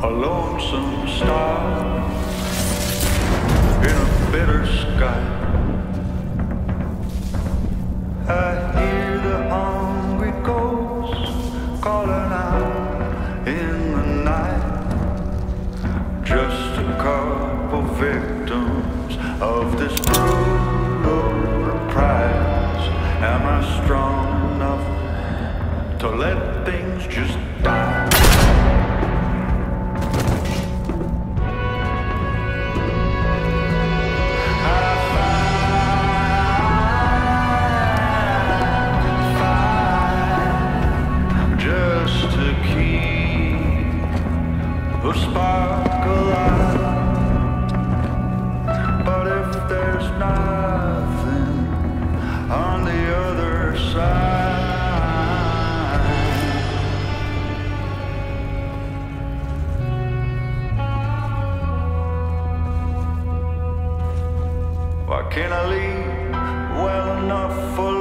a lonesome star in a bitter sky. I hear the hungry ghosts calling out in the night. Just a couple victims of this brutal prize. Am I strong enough to let things just die? A spark alive, but if there's nothing on the other side, why can't I leave well enough for